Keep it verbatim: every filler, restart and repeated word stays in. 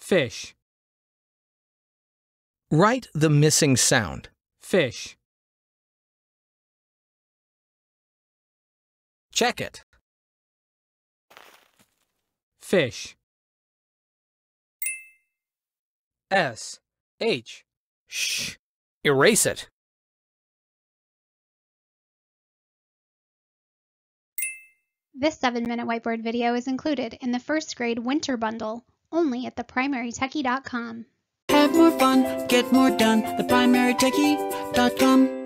Fish. Write the missing sound. Fish. Check it. Fish. S. H. Shh. Erase it. This seven minute whiteboard video is included in the first grade winter bundle, only at the primary techie dot com. Have more fun, get more done, the primary techie dot com.